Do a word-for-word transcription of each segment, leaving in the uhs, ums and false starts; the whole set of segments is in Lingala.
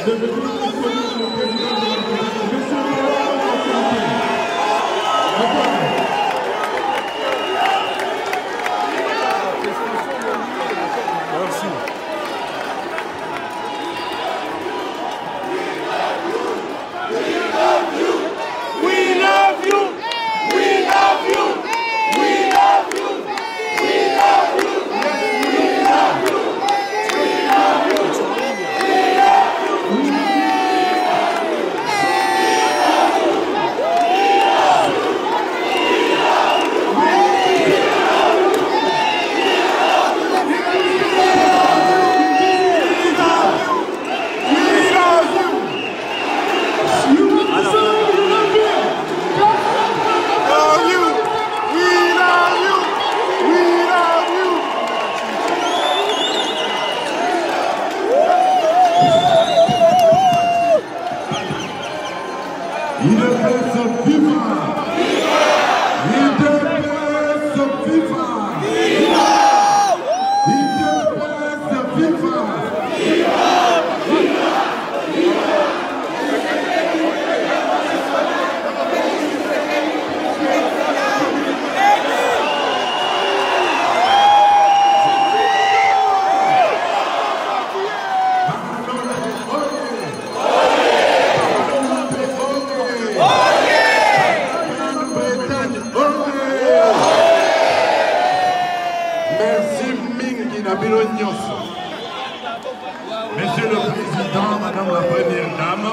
Monsieur le Président, Madame la Première Dame,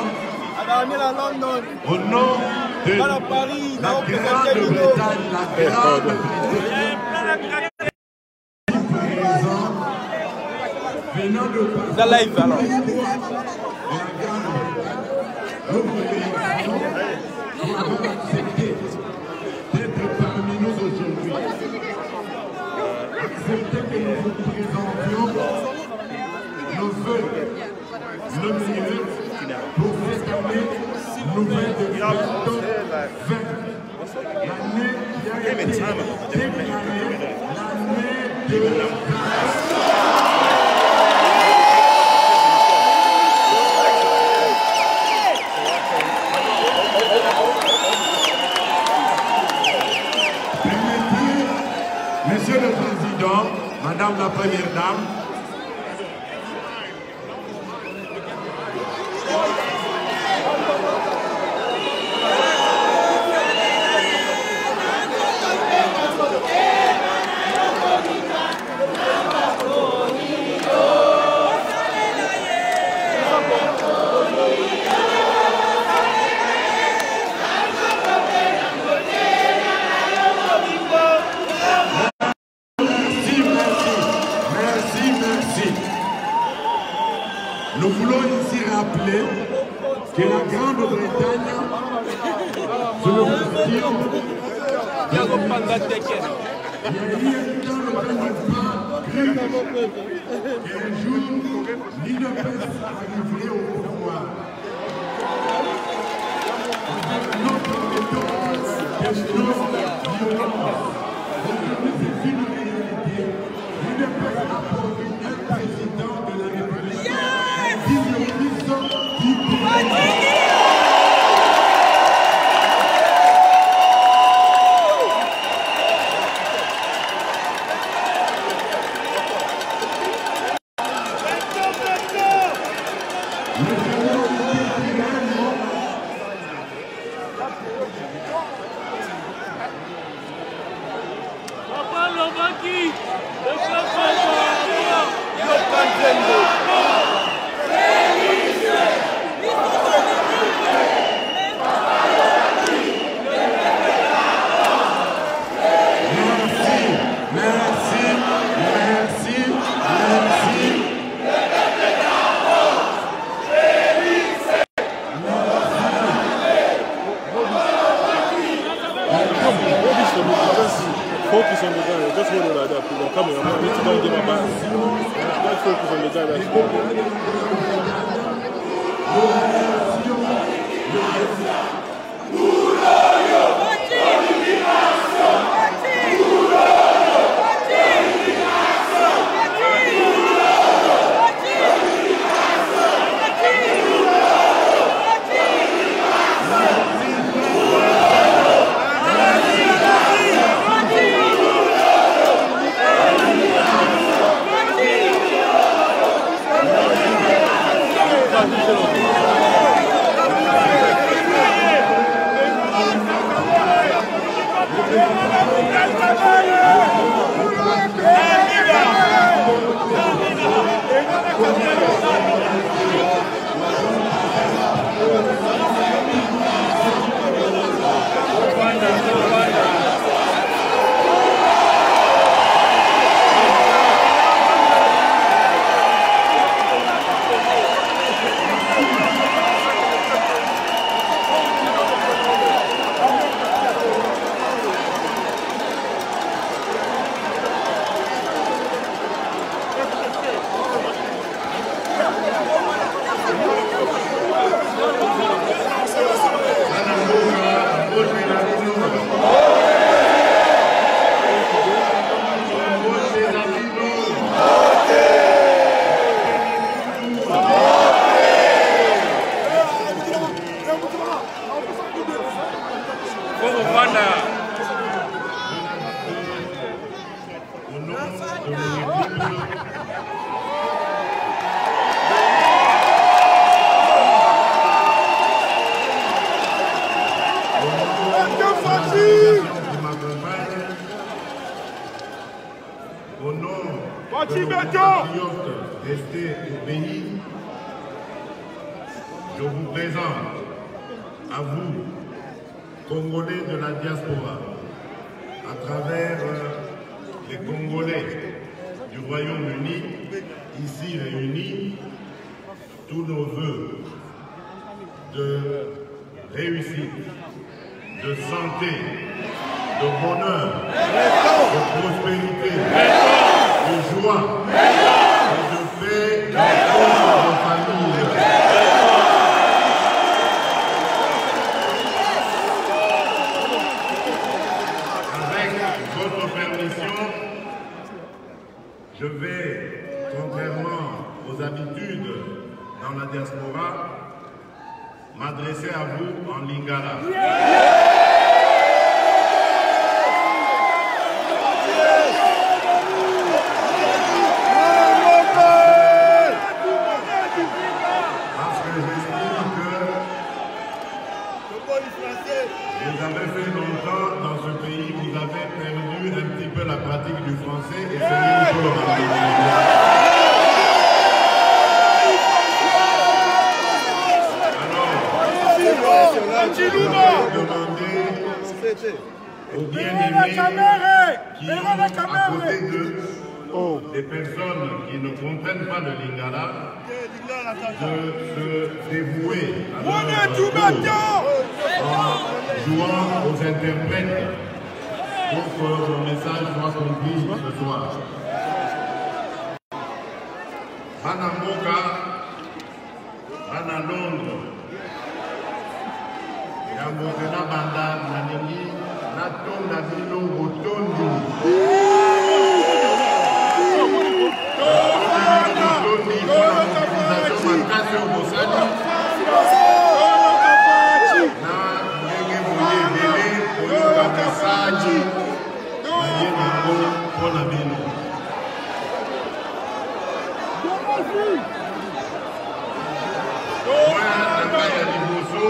au nom de la Grande-Bretagne, la Grande-Bretagne, venant de la live alors. Nous vous remercions d'avoir accepté d'être parmi nous aujourd'hui. Acceptez que nous vous présentions nos vœux, nos meilleurs pour cette année nouvelle de vingt vingt. L'année qui a été déclarée l'année de la grâce. Monsieur le Président, Madame la Première Dame, nous voulons ici rappeler que la Grande-Bretagne, je le vous dire, il y a eu un temps lequel n'a pas cru qu'un jour, l'I D P S arriverait au pouvoir. Avec notre méthode de non-violence. Aujourd'hui, c'est une réalité. L'I D P S a produit un président de la République. Focus on the guy, just hold it like that, please. I'm coming, I'm going to don't give my back. Let's focus on the guy that's compatriotes restés au pays, je vous présente à vous, Congolais de la diaspora, à travers les Congolais du Royaume-Uni, ici réunis, tous nos vœux de réussite, de santé, de bonheur, de prospérité, de joie et de paix dans toutes nos familles. Avec votre permission, je vais, contrairement aux habitudes dans la diaspora, m'adresser à vous en lingala. Parce que j'estime que vous avez fait longtemps dans ce pays, vous avez perdu un petit peu la pratique du français et c'est une chose. Je vais demander aux bien-aimés qui ont à côté d'eux des personnes qui ne comprennent pas le lingala de se dévouer à leur tour en jouant aux interprètes pour que le message soit compris ce soir. Bana Mboka, Bana Londres, Yambokena banda naningi natonda bino botondi. Botondi pour la mobilisation makasi au Bosani. Na ngenge boye bele oyoka message na ye nango mpona bino. Oya nanga ya liboso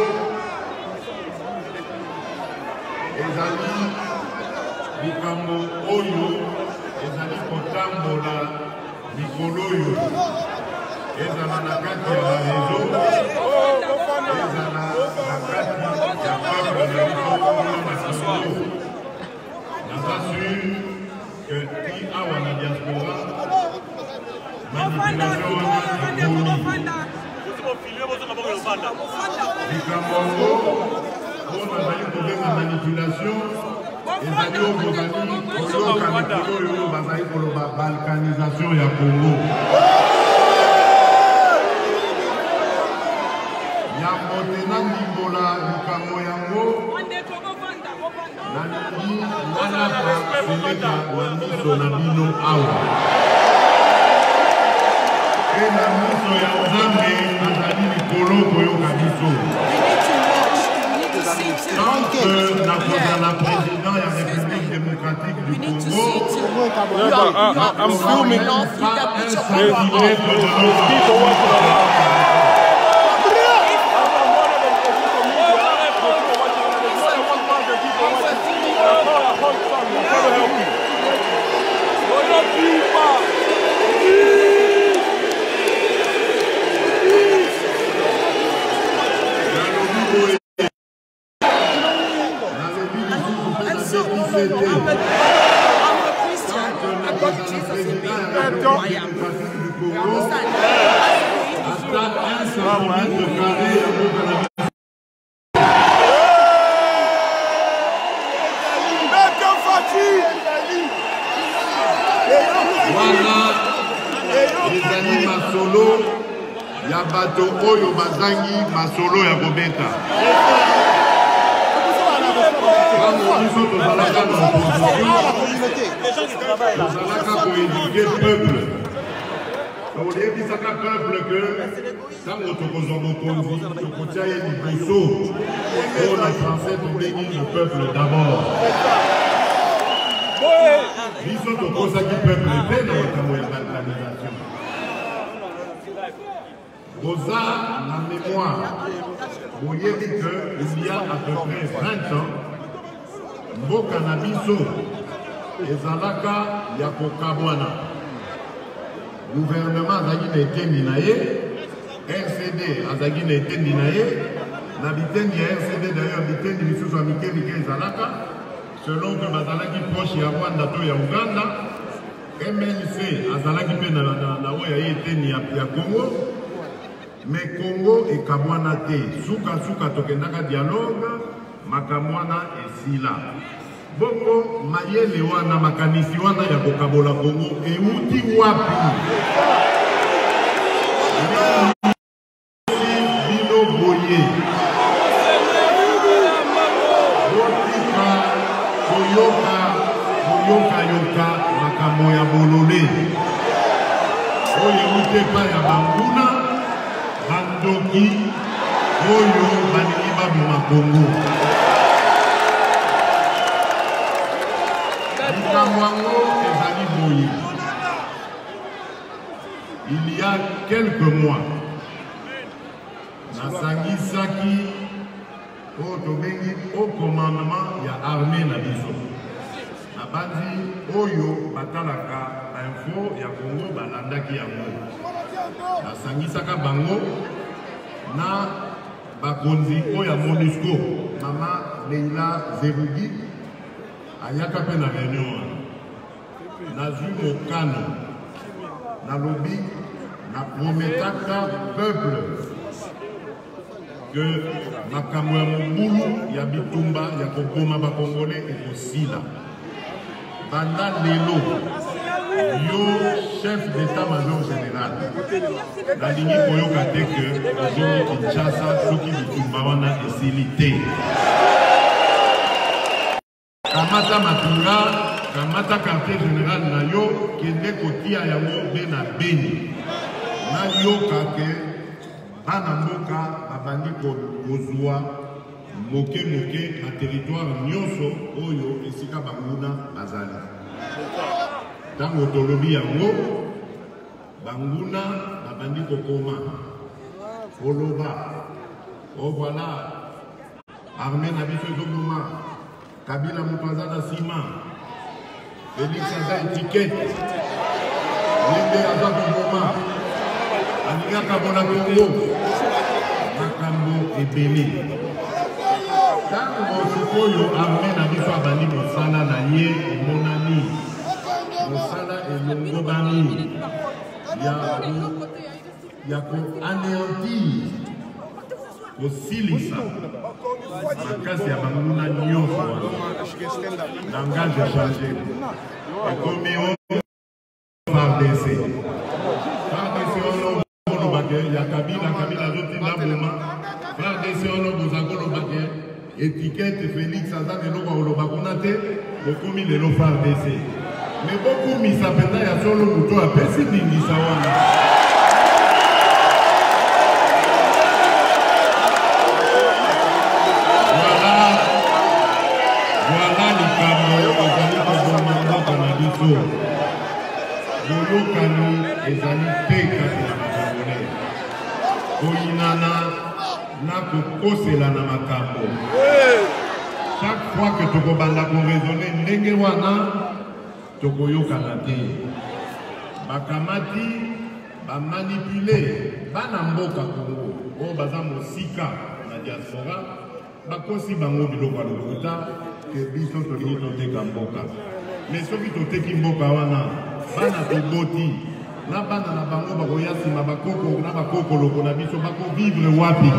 ezali likambo oyo ezali kotambola mikolo oyo ezala na kati ya barezo ezala na kati ya peuple na biso kuna masolo. Naza sur que ti awa na diaspora manipulation wana ekomi likambo yango on a eu une manipulation et ça dit au Bogani, on a la balkanisation ya Congo. Ya Motena Nimbola Lukamo Yango, Nani Nana Seleka Wamiso Nabino Awa. Et la miso ya Ozambe, Nazali Nikolo Koyo Kabiso. Tant que la présidente de la République démocratique du Congo, I'm filming. Bato oyo bazangi masolo ya kobeta. Bango biso tozalaka na opposition, tozalaka koéduquer peuple. Toyebisaka peuple que ntango tokozwa bokonzi tokotia ye liboso oyo na français tobengi le peuple d'abord. Biso tokosaki peuple te na makambo ya balkanisation. Boza, la mémoire, vous voyez qu'il y a à peu près vingt ans, Mboka Nabiso, et Zalaka Yakokabwana. gouvernement azaki na etendi na ye, R C D azaki na etendi na ye, na bitendi ya R C D d'ailleurs bitendi misusu ya mike mike ezalaka, selon que bazalaki proche ya Rwanda to ya Uganda, M L C azalaki pe na na oyo ya etendi ya Congo, mais Congo ekabwana te, suka suka tokendaka dialogue, makamwana esila. Bongo mayele wana makanisi wana ya kokabola Congo euti wapi? Bino boye botika koyoka koyoka yoka makambo ya bolole oyo euti epai ya banguna bandoki oyo balingi babima Congo. Il y a quelques mois, Nasangi Saki au commandement il y a armée na biso. Nabandi Oyo Batalaka info ya Congo balandaki yango. Nasangi Saka bango na bakonzi oya MONUSCO Mama Leila Zerugi ayaka pe na réunion nazwi mokano nalobi na prometaka peuple que makambo ya mobulu ya bitumba ya kokoma bakongole ekosila banda lelo yo chef d'état-major général nalingi koyoka te ke ozongi Kinshasa soki bitumba wana esili te. Kamata Matunga, Kamata quartier général na yo, kende kotia yango be na Beni. Na yo kake, bana mboka, babandi kozwa, moke moke, na territoire nyonso, oyo, esika banguna, bazali. Tango tolobi yango, banguna, babandi kokoma. Oloba. Oh voilà. Armée na biso ezokoma. Kabila Mupazada Sima, Félix Aza étiquette, Lende Aza Kongoma, Aniga Kabona Congo, Makambo Ebele. Tango Sikoyo armé na biso abandi mosala na ye monani, mosala elongo bani, ya ko anéantir, kosilisa. Makasi ya banguna nyonso langage a changé ekomi o F A R D C F A R D C ono kolobake ya Kabila Kabila azotinda boma F A R D C ono boza kolobake étiquette Félix aza eloko koloba kuna te bokomi lelo F A R D C mais bokumisa mpenza ya solo moto apesi ndingisa wana. Bolokani ezali peka ya Congolais. Koinana na kokosela na makambo. Chaque fois que tokobanda koraisonner ndenge wana tokoyokana te. Bakamati bamanipule bana mboka Congo oyo baza mosika na diaspora bakosi bango biloko ya lokuta ke biso tolingi toteka mboka. Mais soki toteki mboka wana bana toboti na bana na bango bakoya nsima bakoko na bakokoloko na biso bako vivre wapi?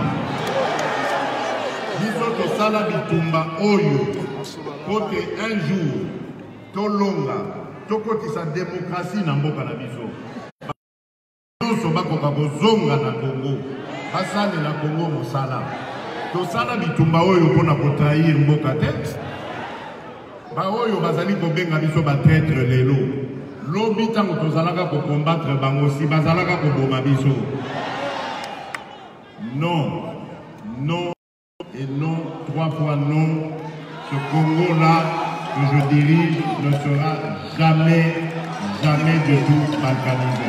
Biso tosala bitumba oyo kote un jour tolonga tokotisa démocratie na mboka na biso nyonso bakoka kozonga na Congo basalela Congo mosala tosala bitumba oyo mpona kotrahir mboka te ba oyo bazali kobenga biso batraître lelo lobi ntango tozalaka kokombattre bango si bazalaka koboma biso. Non, non et non, trois fois non. Ce Congo-là que je dirige ne sera jamais, jamais de tout balkanisé.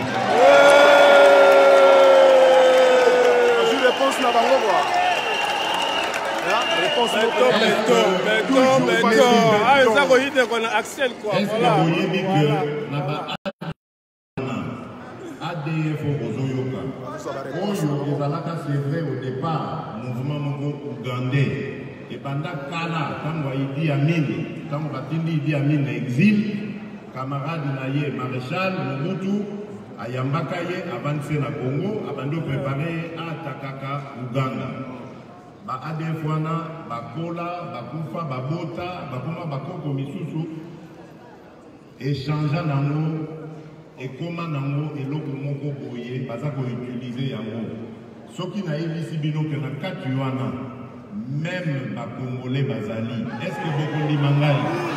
Je réponse là-bas, on va voir. Réponse là-bas. D'accord, d'accord. Ah, ça va y être qu'on a Axel quoi. Est-ce que vous voyez que là-bas A D F Ozoyoka. Oyo ezalaka c'est vrai au départ mouvement moko ougandais. Et pendant Kala, quand Idi Amin, quand Batindi Idi Amin exil, camarade Naye Maréchal Mobutu, Ayambakaye avancé na Congo, abando préparé à Takaka Ouganda. Ba A D F wana, ba Kola, ba Kufa, ba Bota, ba Koma, ba Koko Misusu, échangeant nango, et comment nango, et l'autre moko boye, baza ko utiliser yango. Soki na ebisi bino ke na kati wana, même ba Congolais bazali, est-ce que beaucoup di mangai?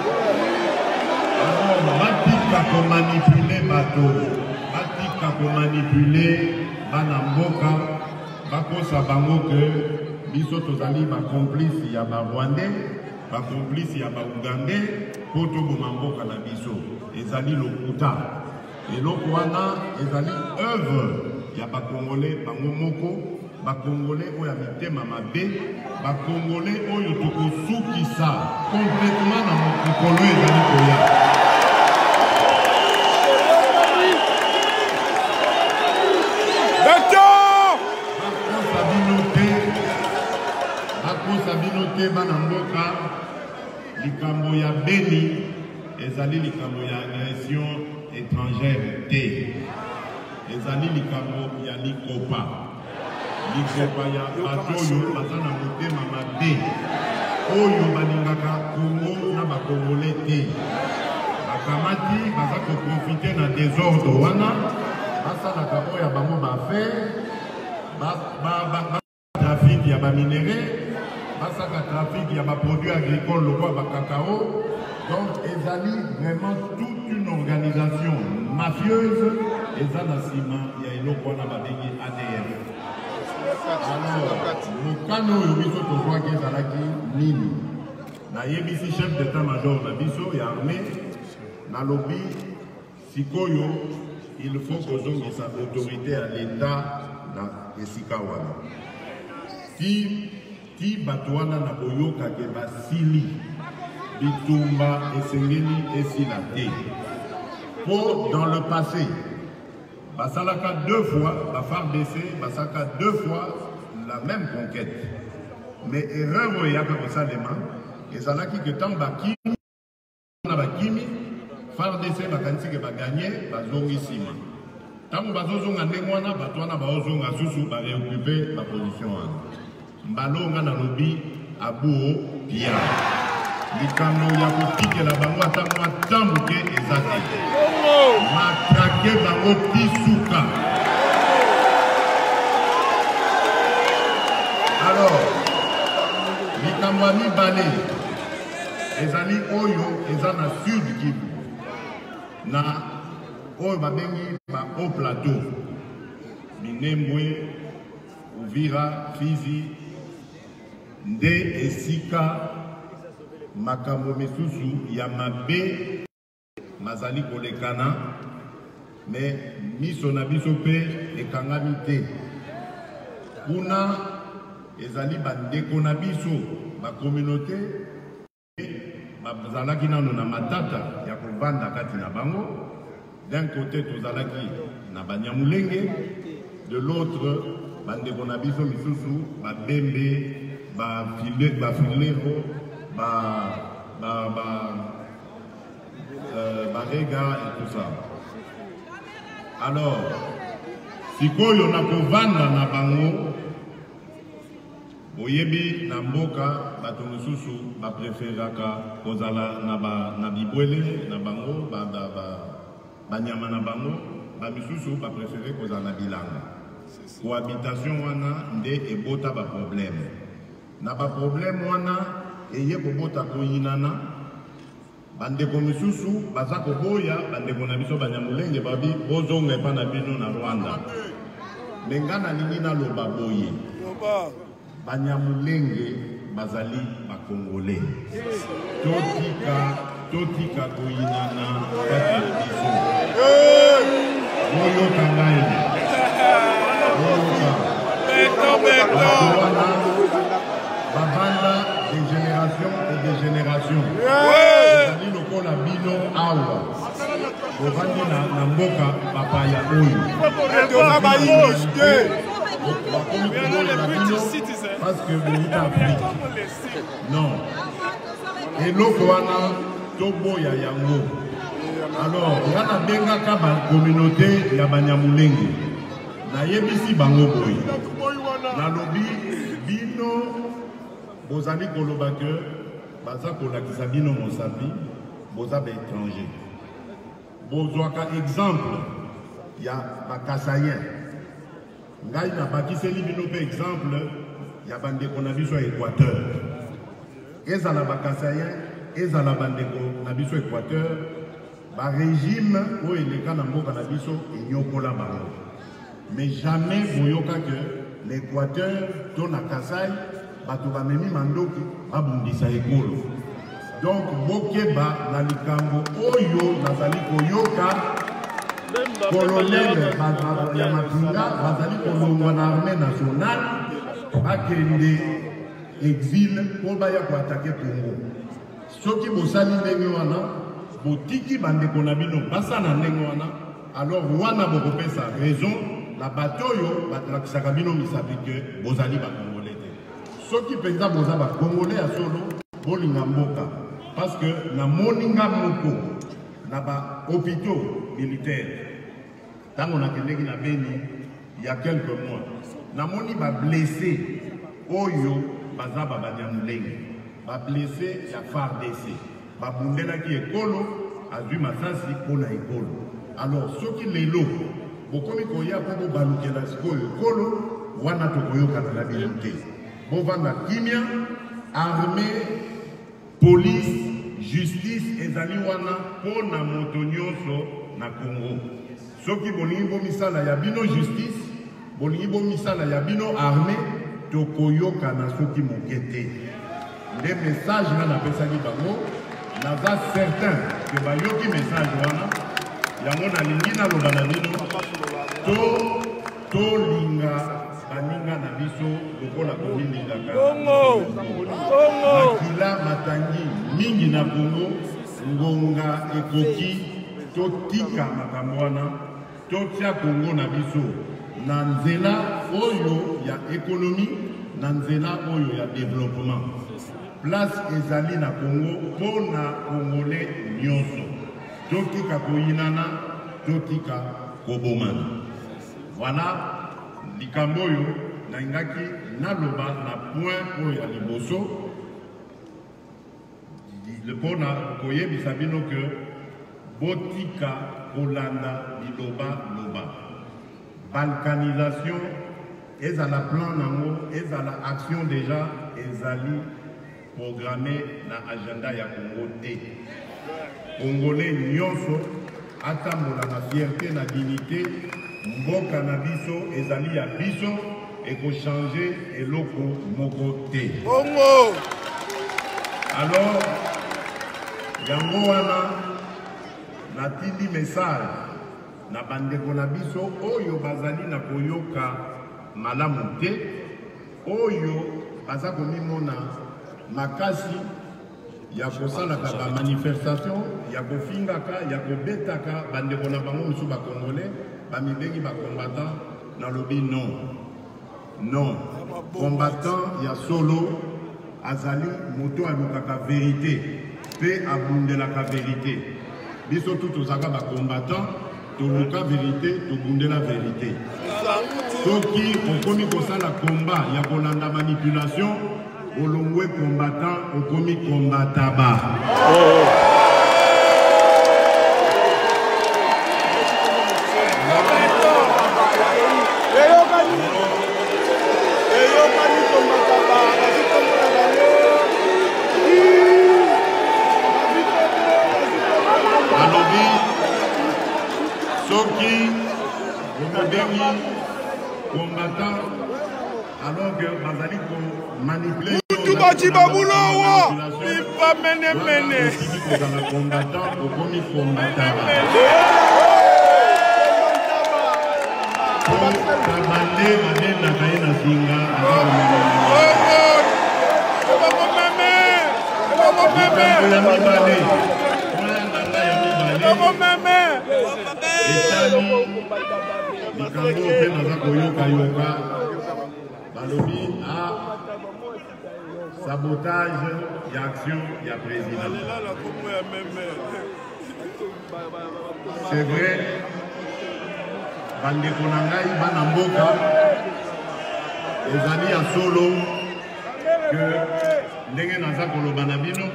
Alors, batika ko manipuler bato, batika ko manipuler bana mboka, bakosa bango ke biso tozali ba complice ya ba Rwandais, ba complice ya ba Ougandais, po toboma mboka na biso. Ezali lokuta. Eloko wana ezali œuvre ya ba Congolais bango moko, ba Congolais oyo ya mitema mabe, ba Congolais oyo tokosukisa complètement na mokolo ezali koya. Sabinote bana mboka likambo ya Beni ezali likambo ya agression étrangère te ezali likambo ya likopa likopa ya bato oyo baza na motema mabe oyo balingaka Congo na bakongolais te bakamati baza koprofite na désordre wana basalaka oyo ya bango bafaire trafic ya baminere basaka trafic, il y a des produits agricoles, le bois, le cacao. Donc, ezali vraiment toute une organisation mafieuse. Et ça, il y a une autre A D F. Alors, le canot, il y a un droit qui est à la Nini. Il y a un chef d'état-major, il y a armée, dans le lobby, Sikoyo, il faut que nous ayons sa autorité à l'État dans Sikawana. Qui Ti batouana na boyoka ke basili bitumba esengeli esilate. Pour dans le passé, basalaka deux fois, la F A R D C, basalaka deux fois la même conquête. Mais erreur oyaka kosalema, ezalaki que tant bakimi na bakimi, F A R D C bakanisi ke bagagné bazongi sima. Tant bazozonga ndengwana batouana bazonga susu ba réoccuper la position wana. Mbalonga na lobi abuo pia likambo ya kotikela bango ata mwa ntambuke eza te matrake bango tisuka. Alors likambo ya mibale ezali oyo eza na sud Kivu na oyo babengi ba haut plateau Minembwe, Uvira, Fizi, nde esika makambo misusu ya mabe mazali kolekana mais miso na biso pe ekangami te kuna ezali bandeko na biso ba communauté bazalaki nano na matata ya kovanda kati na bango. D'un côté tozalaki na Banyamulenge, de l'autre bandeko na biso misusu ba bembe ba file ba filero ba ba ba euh, ba rega et tout ça. Alors sikoyo na kovanda na bango boyebi na mboka bato misusu ba preferaka kozala na ba na bibwele na bango ba ba ba banyama na bango ba misusu ba prefere kozala na bilanga. Cohabitation wana nde ebota ba problème. Na ba problème wana eye kobota koyinana bandeko misusu baza koboya bandeko na biso Banyamulenge babi bozonga epa na bino na Rwanda. Menga na lingi na loba boye Banyamulenge bazali ba Congolais. Totika totika koyinana kati na biso. Moyo kangai. Beto beto. Babanda des générations et des générations. Ezali lokola bino awa. Bovandi na mboka ba bapaya oyo. Parce que vous Afrique. Non. Et l'Okwana, Tobo ya yango. Alors, il y a la communauté ya Banyamulenge. Na yebisi bango boy. Na lobi bino bozali koloba que baza kolakisa bino mosapi boza ba étranger. Bozwaka exemple ya bakasayen. Ngai na bakiseli bino pe exemple ya bandeko na biso Équateur. Ezala bakasayen, ezala bandeko na biso Équateur, ba régime o eleka na mboka na biso enyokola bango. Mais jamais boyoka que l'Équateur to na Kasai bato bamemi mandoki babundisa ekolo. Donc bokeba na likambo oyo nazali koyoka colonel ya Matinga bazali kolongwa na armée nationale bakende exil po baya koatake Congo. Soki bosali ndenge wana botiki bandeko na bino basa na ndenge wana, alors wana bokopesa raison la batoyo batrakisaka bino misapi ke bozali ba Congolais te. Soki penza boza ba Congolais ya solo bolinga mboka parce que na moninga moko na ba hôpitaux militaires tango na kendeki na Beni il y a quelques mois na moni ba blessé oyo baza ba Banyamulenge ba blessé ya F A R D C ba bundela ki ekolo azui masasi pona ekolo. Alors soki lelo bokomi koya po balukela sikoyo ekolo wana tokoyoka na bino te. Bovanda kimia armée police justice ezali wana pona moto nyonso na Congo. Soki bolingi bomisala ya bino justice bolingi bomisala ya bino armée tokoyoka na soki mokete. Nde message na napesaki bango naza certain que bayoki message wana yango na lingi na loba na bino to to linga baninga na biso lokola komilingaka Congo Congo makila matangi mingi na Congo ngonga ekoki totika makambo wana totia Congo na biso na nzela oyo ya économie na nzela oyo ya développement. Place ezali na Congo pona Congolais nyonso. Totika koyinana, totika kobomana. Voilà likamboyo na ingaki naloba na point oyo ya liboso. Le pona koyebisa bino que botika kolanda liloba loba. Balkanisation ezala plan nango, ezala action déjà ezali programmé na agenda ya Congo te. Congolais nyonso atambola na fierté na dignité mboka na biso ezali ya biso eko changer eloko moko te. Congo. Alors yango wana natindi message na bandeko na biso oyo bazali na koyoka malamu te oyo baza komimona makasi ya kosalaka ba manifestation ya kofingaka ya kobetaka bandeko na bango misu ba Congolais bamibengi ba combattant na lobi non non combattant ya solo azali moto alukaka vérité pe abundelaka vérité biso tout tozaka ba combattant toluka vérité tobundela vérité soki okomi kosala combat ya kolanda manipulation olongwe combattant okomi combataba. Alobi soki omodengi combattant alors que bazali ko manipuler Tubachi babulowa ipa mene mene combattant okomi combattant kabande manena kaina singa etani likambo mpe naza koyoka-yoka balobi a sabotage ya action ya président. C'est vrai, bandeko na ngai bana mboka ezali ya solo que ndenge naza koloba na bino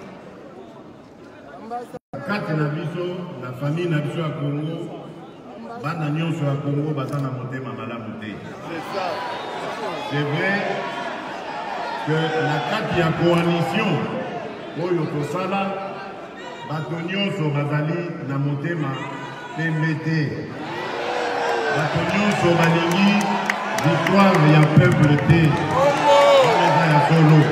kati na biso na famille na biso ya Congo bana nyonso ya Congo baza na motema malamu te. C'est vrai que na kati ya coalition oyo tosala bato nyonso bazali na motema pembe te. Bato nyonso balingi victoire ya peuple te. Eza ya solo.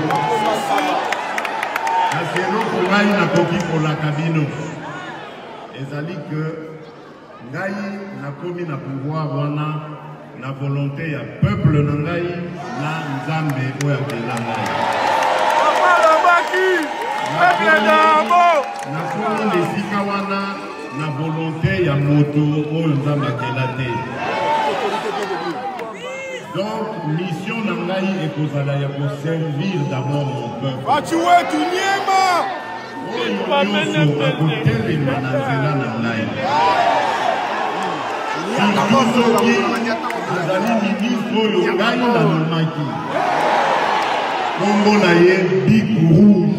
Kasi eloko ngai nakoki kolaka bino ezali ke ngai nakomi na pouvoir wana na volonté ya peuple na ngai na nzambe oyo akela ngai. Nakomi lesika wana na volonté ya moto oyo nzambe akela te. Donc mission na ngai ekozala ya koservir d'abord mon peuple. Oyo nyonso akotelema na nzela na ngai. Surtout soki azali ministre oyo ngai nanomaki kombo na ye Big Rouge.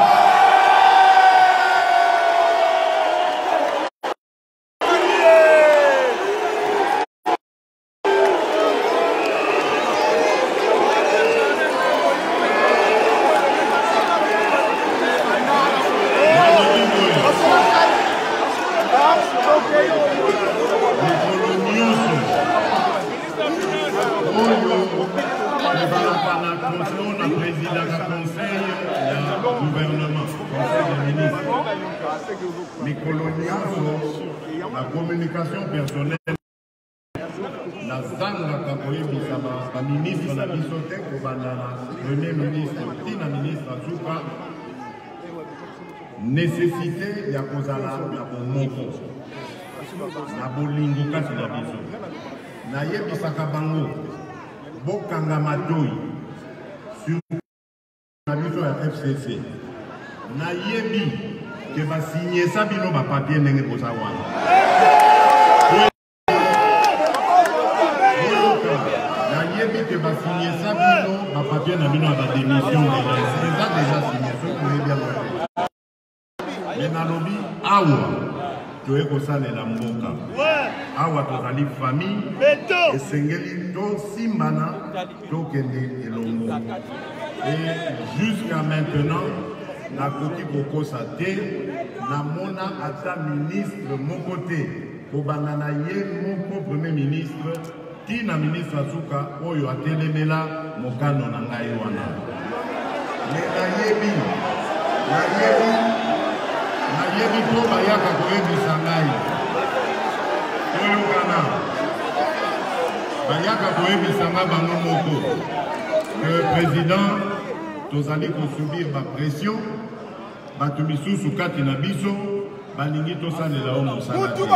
La communication personnelle, la zanga kakoyebisa ba ministre na biso te kobanda na premier ministre tina ministre Tsuka nécessité ya kozala na bomoko na bolingo kati na biso nayebisaka bango bokanga matoi sur na biso ya F C C nayebi que va signer ça bino ba papier ndenge koza wana nayebi que va signer ça bino ba papier na bino ba démission déjà déjà signé ce qu'on est bien mais nalobi awa toye kosalela mboka awa tozali famille esengeli tosimbana tokende elongo et jusqu'à maintenant nakoki kokosa te namona ata ministre moko te kobanda na ye moko premier ministre tina ministre Tsuka oyo atelemela mokano na ngai wana me nayebi nayebi nayebi mpo bayaka koyebisa ngai toyokana bayaka koyebisa ngai bango moko que président tozali kosubir bapression bato misusu kati na biso balingi tosalela o mosala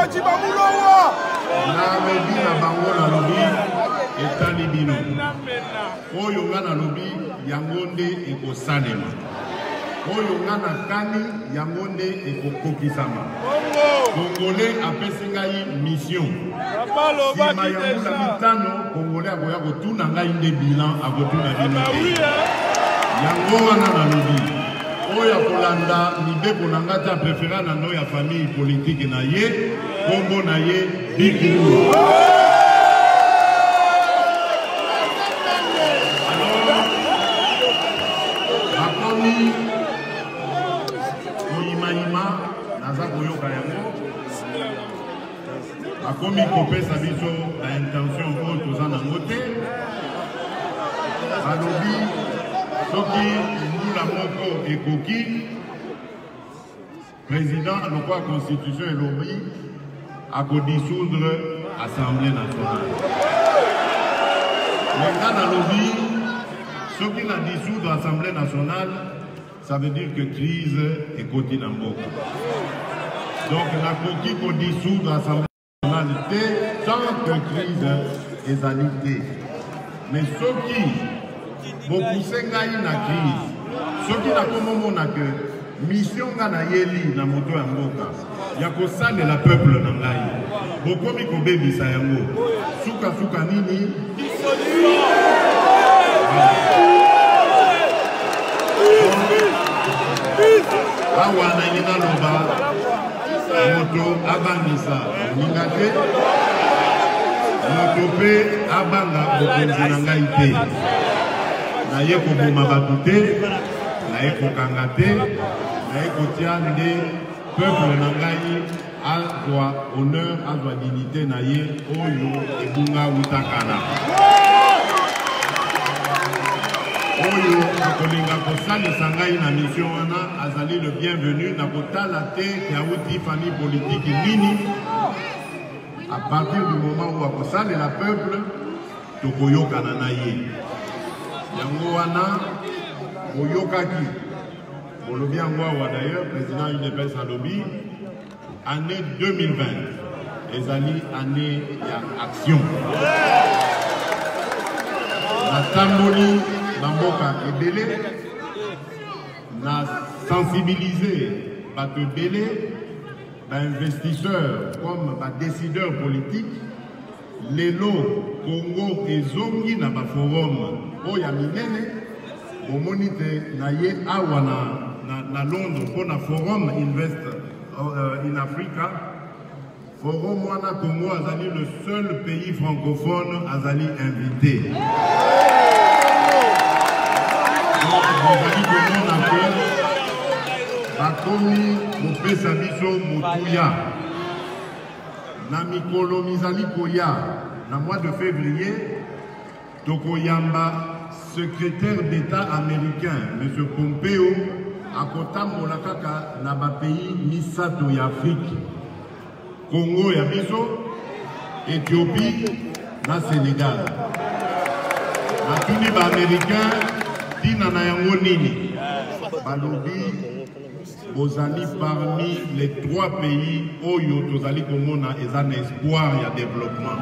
nalobi na bango nalobi etali bino oyo nga nalobi yango nde ekosalema oyo nga nakani yango nde ekokokisama Congolais apesi ngai mission nsima ya mbula mitano Congolais akoya kotuna ngai nde bilan akotuna bino te yango wana nalobi oyo kolanda mibeko na nga te apréféra na no ya famille politique na ye kombo na ye Big Rouge. Bakomi koyimayima naza koyoka yango bakomi kopesa biso na intention oyo toza nango te balobi soki mbula moko ekoki président lokwa constitution elobi akodissoudre assemblée nationale menga nalobi soki na dissoudre assemblée nationale ça veut dire que crise ekoti na mboka donc nakoki kodissoudre assemblée nationale internationale tant que crise ezalité. Mais ceux qui poussé na crise, ceux qui na que mission na yeli na moto ya mboka ya kosala la peuple na ngai bokomi kobebisa yango suka suka nini awa na ngina loba moto abangisa ninga te moto pe abanga bokonzi na ngai te na ye koboma bato te na ye kokanga te na ye kotia nde peuple na ngai azwa honneur azwa dignité na ye oyo ebunga wutakana oyo akolinga kosalisa ngai na mission wana azali le bienvenu na kotala te yauti famille politique nini à partir du moment où akosalela peuple tokoyokana na ye yango wana oyokaki bolobi yango awa d'ailleurs président U D P S alobi année deux mille vingt ezali année ya action natamboli bamboka ebele na sensibiliser bato ebele bainvestisseurs comme badécideurs politiques lelo Congo ezongi na baforum oyo ya minene omoni te na ye awa na, na, na Londres pour na forum Invest uh, in Africa forum wana Congo azali le seul pays francophone azali invité donc azali komona ke bakomi kopesa biso motuya na mikolo mizali koya na mois de février tokoyamba secrétaire d'État américain M. Pompeo akotambola kaka na ba pays misato ya Afrique Congo ya biso Éthiopie na Sénégal na tuni ba américain tina na yango nini balobi bozali parmi les trois pays oyo tozali komona eza na espoir ya développement.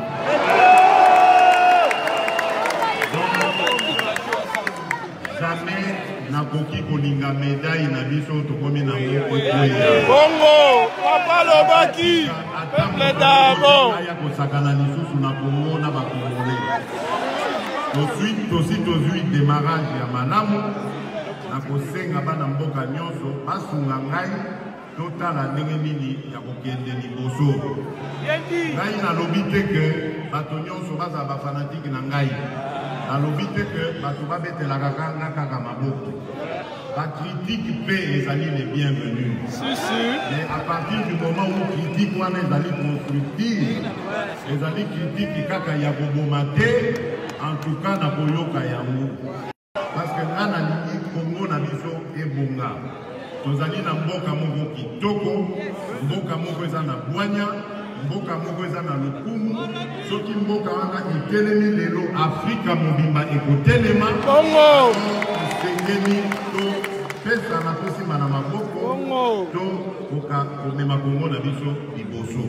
Jamais nakoki kolinga médaille na biso tokomi na moko Bongo, papa lobaki, peuple d'abord. Ya kosakana lisusu na Congo na bakongole. Tosi tosi tozui démarrage ya malamu. Na kosenga bana mboka nyonso basunga ngai totala ndenge nini ya kokende liboso ngai nalobi te ke bato nyonso baza bafanatike na ngai nalobi te ke bato babetelaka kanga kaka maboko bakritike mpe ezali les bienvenus mais à partir du moment où critique wana ezali constructive ezali critique kaka ya koboma te en tout cas na koyoka yango parce que nga nalingi Congo na biso ebonga tozali na mboka moko kitoko mboka moko eza na bwanya mboka moko eza na lokumu soki mboka wana etelemi lelo Afrika mobimba ekotelema Congo esengeli topesa na kosimba na maboko to koka komema Congo na biso liboso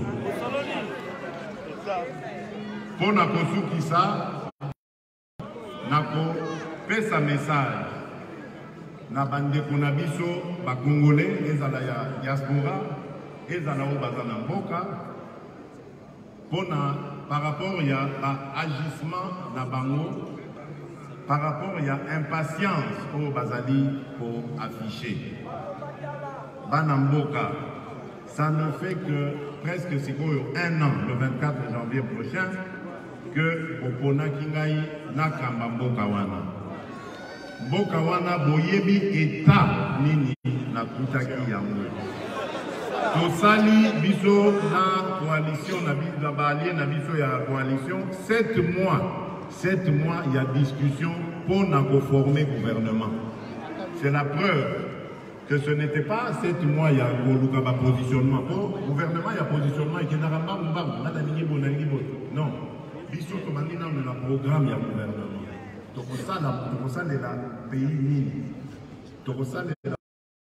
mpo na kosukisa nako pesa message na bandeko na biso ba congolais ezala ya diaspora ezala o baza na mboka pona par rapport ya ba agissement na bango par rapport ya impatience o bazali pour afficher bana mboka ça ne fait que presque sikoyo un an le vingt-quatre janvier prochain que opona kingai nakamba mboka wana mboka wana boyebi état nini na kutaki yango tosali biso na coalition na biso balie na biso ya coalition sept mois sept mois il y a discussion pour na former gouvernement c'est la preuve que ce n'était pas sept mois il y a un positionnement pour gouvernement il y a positionnement et qui n'a pas non biso to bandina na programme ya gouvernement tokosala tokosalela pays nini tokosalela na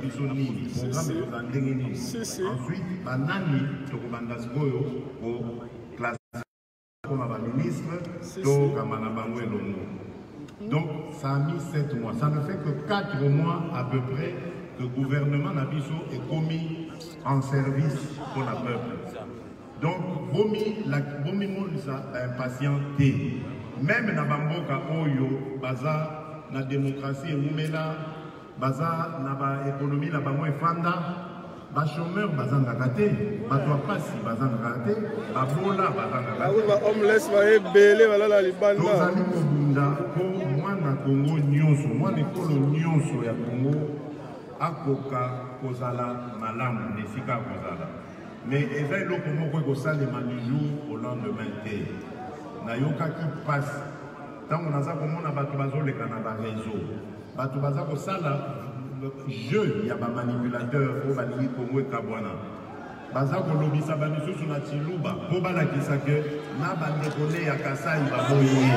biso nini programme eza ndenge nini ensuite banani tokobanda sikoyo ko classe comme ba ministre to kama na bango elongo. Donc ça a mis sept mois, ça ne fait que quatre mois à peu près que le gouvernement Nabiso est commis en service pour le peuple. Donc vomi la vomi ça impatienté. Même na bamboka oyo baza na démocratie oumela baza na ba économie na bango efanda ba chômeur baza ngakate ba to pasi baza ngakate ba bola baza ngakate ba homeless ba ebele bala la libanda tozali kobunda po mwana Congo nyonso mwana ekolo nyonso ya Congo akoka kozala malamu nesika kozala mais eza eloko moko ekosalema du jour au lendemain te nayokaki pasi ntango naza komona bato bazoleka na bareseau bato baza kosala jeu ya bamanipulateur oyo balingi Kongo ekabwana baza kolobisa bamisusu na Chiluba mpo balakisa ke na bandeko ne ya Kasai baboyi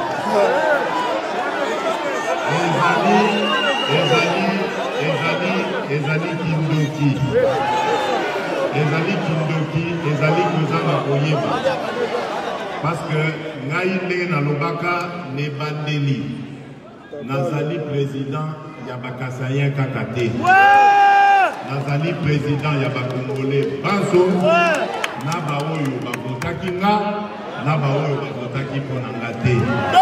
ezali ezali ezali ezali kindoki ezali kindoki ezali kozanga koyeba parce que ngai ndenge nalobaka ne bandeli nazali président ya bakasayen kaka te nazali président ya bakongolais banso na baoyo bakotaki nga na baoyo bakotaki mpo na nga te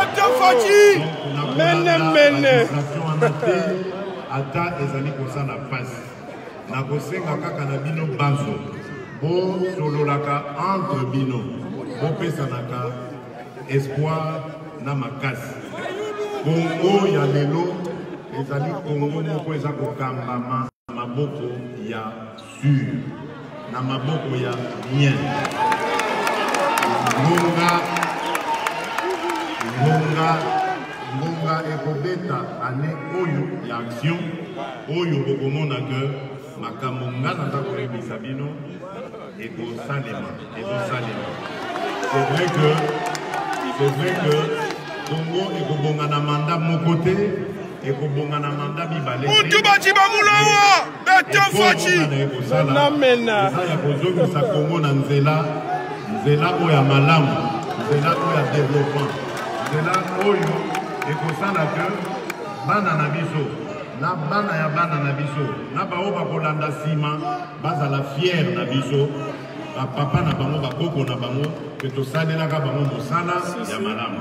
wana te ata ezali kosala pasi nakosenga kaka na bino banso bosololaka entre bino bopesanaka espoir na makasi Congo ya lelo ezali Congo moko eza kokambama na maboko ya sur na maboko ya bien ngonga ngonga ngonga ekobeta ane oyo ya action oyo bokomona ke makambo nga naza koyebisa bino ekosalema ekosalema. C'est vrai que c'est vrai que Congo ekobonga na mandat mon côté ekobonga na mandat mibale mutu bati bamulawa beto fachi na mena ya kozongisa Congo na nzela nzela oyo ya malamu nzela oyo ya développement nzela oyo ekosala ke bana na biso na bana ya bana na biso na bao bakolanda nsima bazala fier na biso papa na bango bakoko na bango que tosalelaka bango mosala ya malamu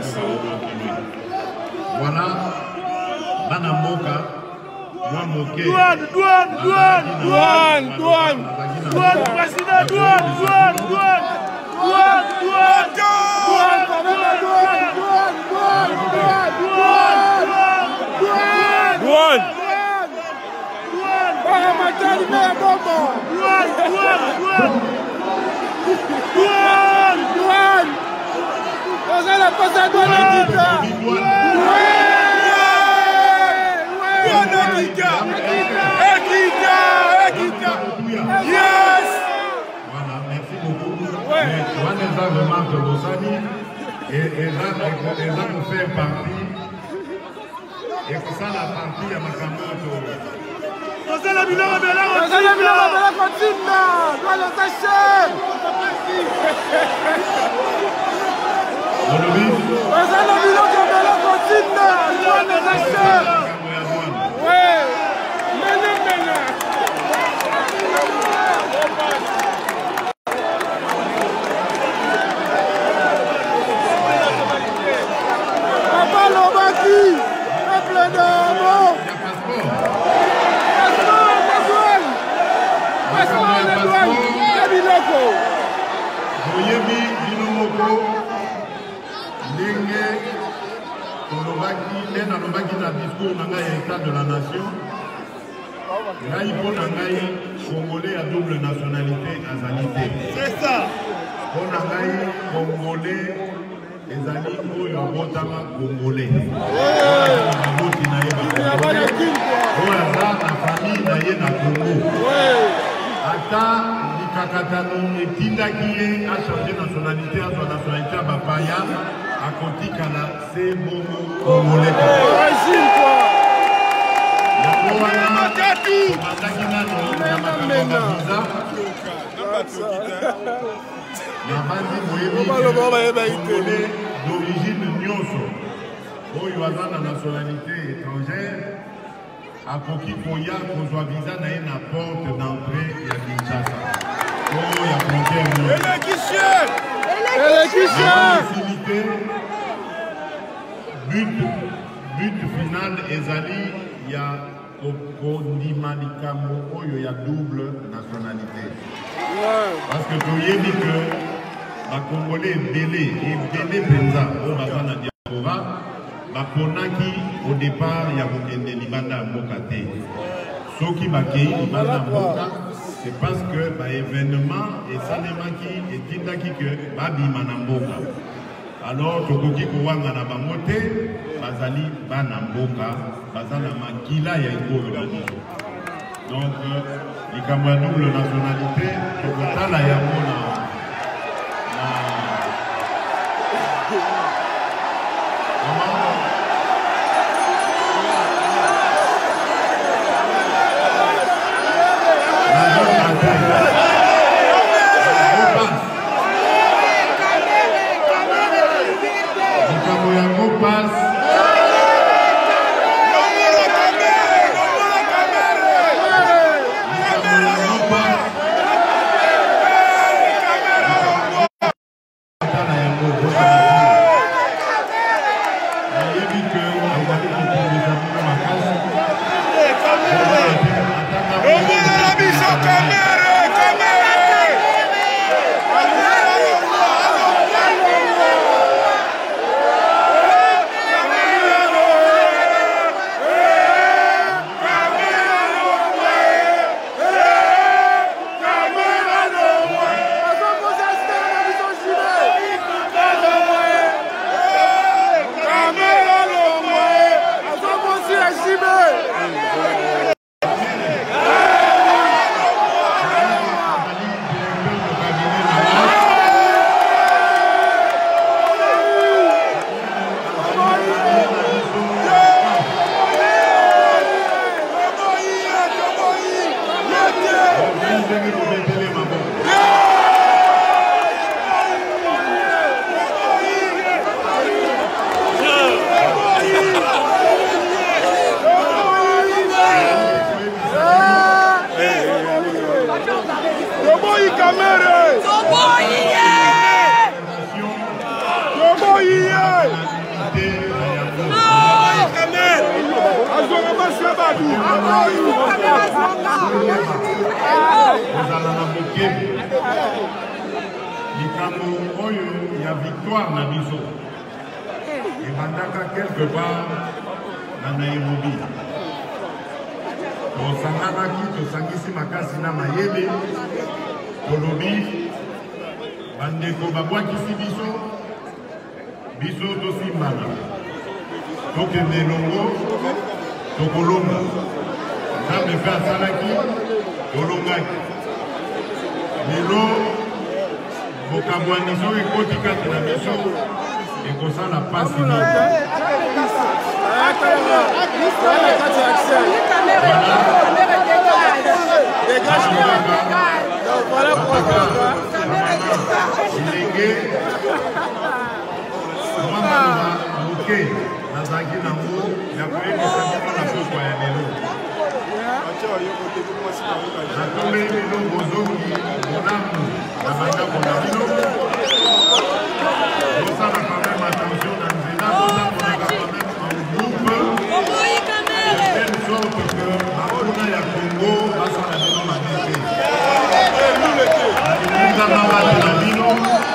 voilà bana mboka mwa moke douane douane douane douane douane douane président douane douane douane douane douane douane douane douane Paramatari me bombo douane douane douane douane douane on a la passe à douane Ekita Ekita yes voilà merci beaucoup ouais on a vraiment que vous savez et là et là nous faire partie et que ça la partie à Makamoto on a la biloko bela on a la biloko bela continue doit le tacher on le vit on a la biloko bela continue doit le tacher ouais mene mene Papa Lobaki peuple d'Amo Oyebi bino moko ndenge tolobaki nde nalobaki na discours na ngai ya état de la nation ngai mpo na ngai congolais ya double nationalité azali te c'est ça mpo na ngai congolais ezali oyo abotama congolais aboti na ye bacongolais oyo aza na famille na ye na Congo ata likakatano etindaki ye achange nationalité azwa nationalité ya bapaya akotikala se bongo congolais yango d'origine nyonso oyo aza na nationalité étrangère akoki koya kozwa visa na ye na porte d'entrée ya Kinshasa oyo ya frontière facilité but but final ezali ya kondima likambo oyo ya double nationalité parce que toyebi que Congolais ebele ebele penza oyo baza na diaspora baponaki au départ ya kokende libanda ya mboka te soki bakei libanda ya mboka c'est parce que baévénement esalemaki etindaki ke babima na mboka alors tokoki kowanga na bango te bazali bana mboka baza na makila ya ekolo na biso donc likambo ya double nationalité tokotala yango na likambo oyo ya victoire na biso ebandaka quelque part na Nairobi tosanganaki tosangisi makasi na mayele tolobi bandeko babwakisi biso biso tosimbana tokende elongo tokolonga nzambe mpe asalaki tolongaki lelo bokabwaniso ekoti kati na biso ekosala pasi ilenge mwamana moke nazalaki nango ya koyebisa bino na pokwa ya lelo natomeli bino bozongi bolamu na bandako na bino bosala quand même attention na nzela bozakolaka quand même en groupe de telle sorte que bakuna ya Congo basala bino mabe te alibungama bato na bino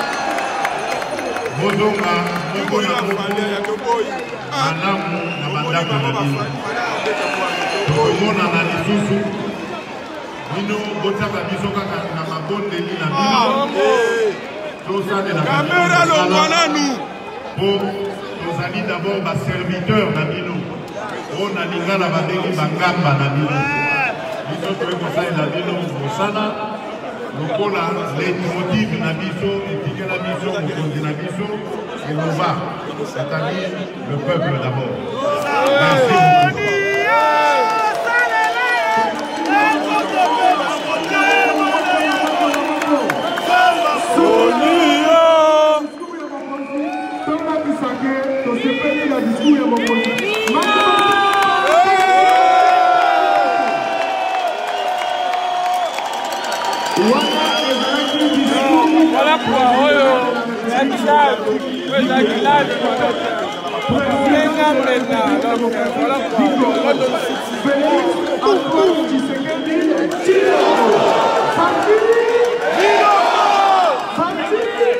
bozonga moko na moko malamu na bandako na bino tokomonana lisusu bino botiaka biso kaka na mabondeli na bino tosalela kamera longwananu po tozali d'abord baserviteur na bino oyo na lingala babengi bangamba na bino biso toye kosalela bino mosala lokola leitmotiv na biso etikela biso mokonzi na biso eloba c'est-à-dire le peuple d'abord. Merci beaucoup. Aguilar. Oui, Aguilar. Menga Menga. Donc voilà quoi. Antoine Tshisekedi. Tiro. Fantini. Tiro. Fantini.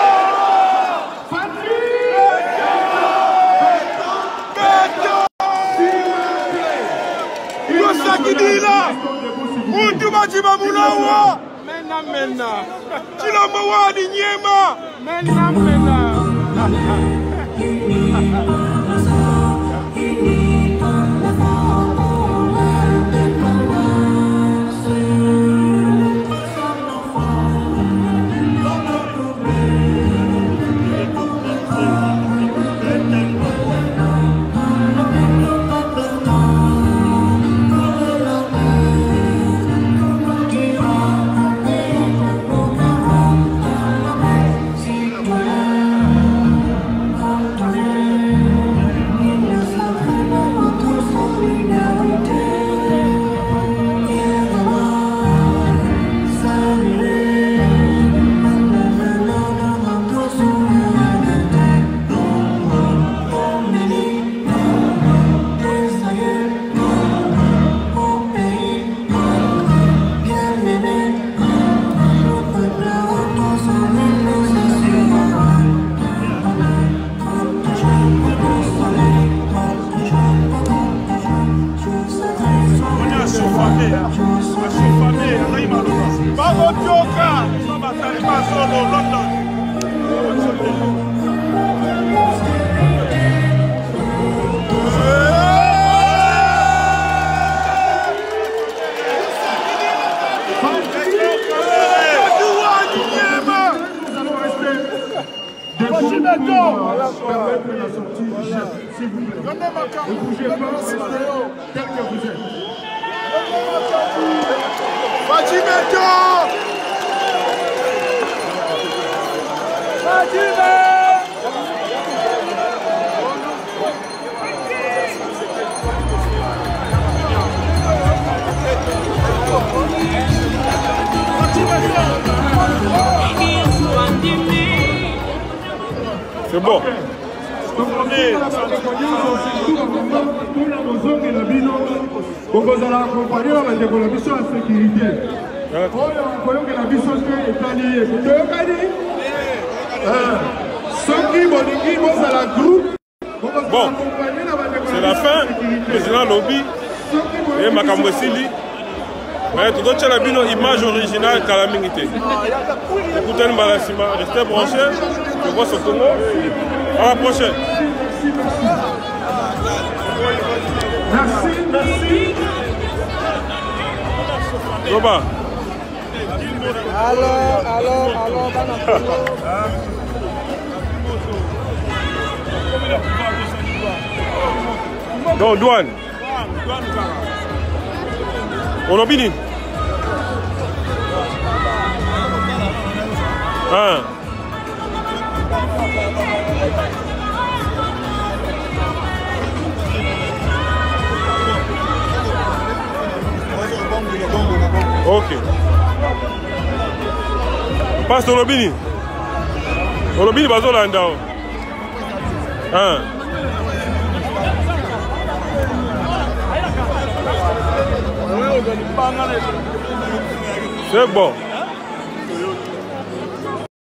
Sakidila, Muntu Machiba Mulawa, Mena Mena, Chilamba Wadi Nyema, Mena Mena. C'est bon. Vous allez accompagner la mission en sécurité. Bon, c'est la fin. Le président Lobby et Makambo Sili. Mais tout d'autres, il y a une image originale de la Minité. Écoutez le Malassima, restez branchés. Je vois ce Congo. À la prochaine. Merci, merci. Goba. Alors, alors, alors, Donc, douane. On a bini. Ah. Ok. Passe au lobby. Au lobby, il va se rendre. Ah. C'est bon.